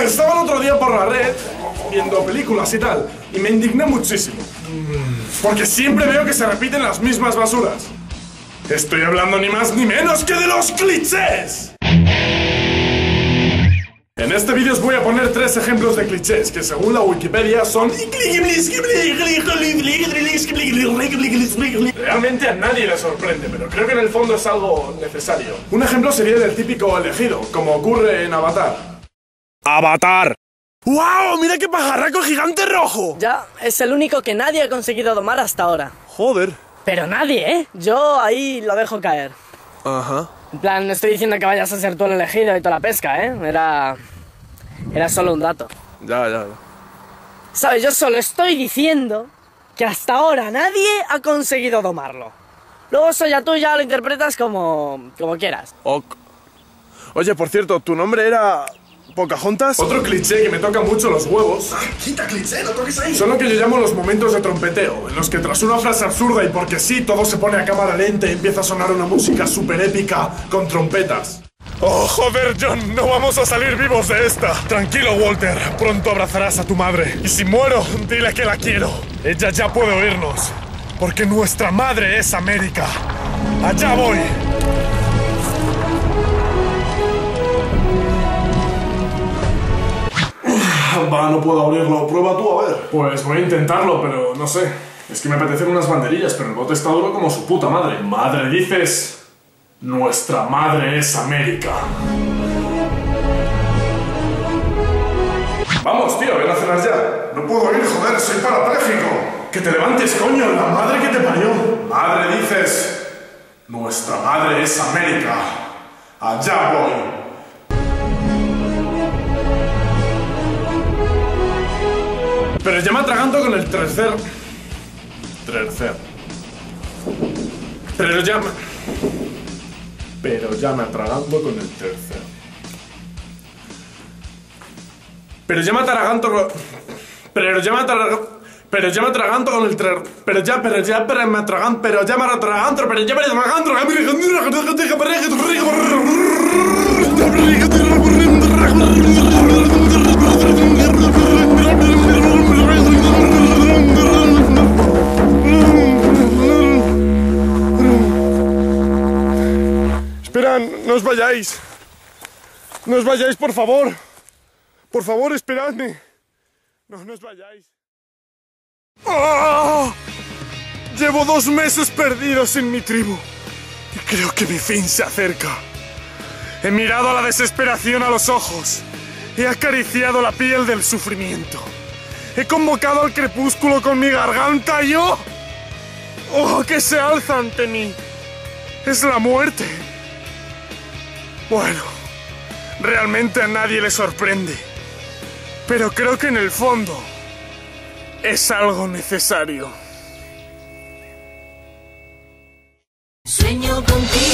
Estaba el otro día por la red viendo películas y tal, y me indigné muchísimo. Porque siempre veo que se repiten las mismas basuras. Estoy hablando ni más ni menos que de los clichés. En este vídeo os voy a poner 3 ejemplos de clichés que según la Wikipedia son... Realmente a nadie le sorprende, pero creo que en el fondo es algo necesario. Un ejemplo sería del típico elegido, como ocurre en Avatar. ¡Avatar! ¡Wow! ¡Mira qué pajarraco gigante rojo! Ya, es el único que nadie ha conseguido domar hasta ahora. Joder. Pero nadie, ¿eh? Yo ahí lo dejo caer. Ajá. En plan, no estoy diciendo que vayas a ser tú el elegido y toda la pesca, ¿eh? Era solo un dato. Ya. ¿Sabes? Yo solo estoy diciendo que hasta ahora nadie ha conseguido domarlo. Luego eso ya tú ya lo interpretas como quieras. Ok. Oye, por cierto, ¿tu nombre era Pocahontas? Otro cliché que me toca mucho los huevos. Quita cliché, no toques ahí. Son lo que yo llamo los momentos de trompeteo, en los que tras una frase absurda y porque sí, todo se pone a cámara lenta y empieza a sonar una música súper épica con trompetas. ¡Oh, joder, John! ¡No vamos a salir vivos de esta! Tranquilo, Walter. Pronto abrazarás a tu madre. Y si muero, dile que la quiero. Ella ya puede oírnos. Porque nuestra madre es América. ¡Allá voy! Va, no puedo abrirlo. Prueba tú, a ver. Pues voy a intentarlo, pero no sé. Es que me apetecen unas banderillas, pero el bote está duro como su puta madre. Madre, dices... Nuestra madre es América. Vamos, tío, ven a cenar ya. No puedo ir, joder, soy parapléjico. Que te levantes, coño, la madre que te parió. Madre, dices... Nuestra madre es América. Allá voy. Pero ya me atraganto con el tercer. Pero ya me atraganto con el tercer. Pero ya me atraganto con el Espera, no os vayáis. No os vayáis, por favor. Por favor, esperadme. No os vayáis. ¡Oh! Llevo 2 meses perdidos en mi tribu. Y creo que mi fin se acerca. He mirado a la desesperación a los ojos. He acariciado la piel del sufrimiento. He convocado al crepúsculo con mi garganta y ¡oh! ¡Oh, que se alza ante mí! Es la muerte. Bueno, realmente a nadie le sorprende, pero creo que en el fondo es algo necesario. Sueño contigo.